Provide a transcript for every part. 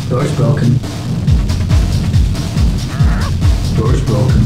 Door's broken. Door's broken.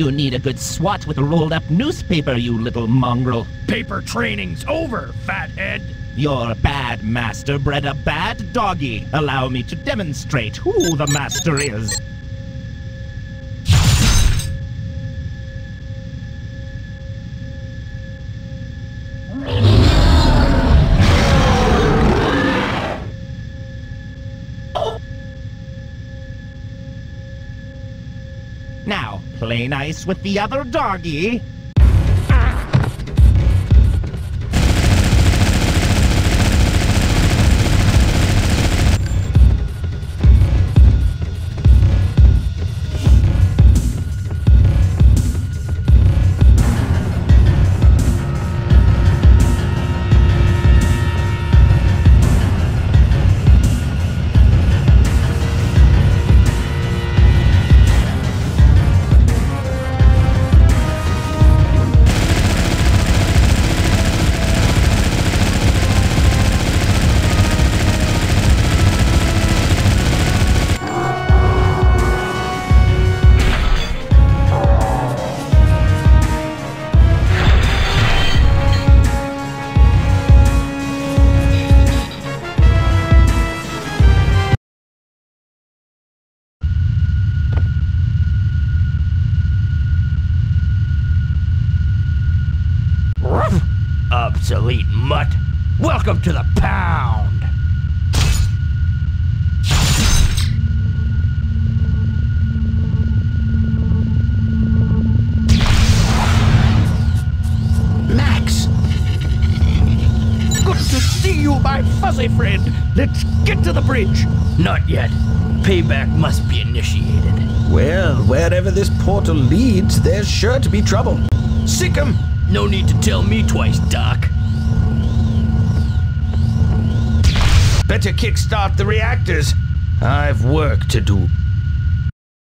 You need a good swat with a rolled-up newspaper, you little mongrel. Paper training's over, fathead. Your bad master bred a bad doggy. Allow me to demonstrate who the master is. Now, play nice with the other doggy. Obsolete mutt. Welcome to the pound. Max! Good to see you, my fuzzy friend. Let's get to the bridge. Not yet. Payback must be initiated. Well, wherever this portal leads, there's sure to be trouble. Sick 'em! No need to tell me twice, Doc. Better kickstart the reactors. I've work to do.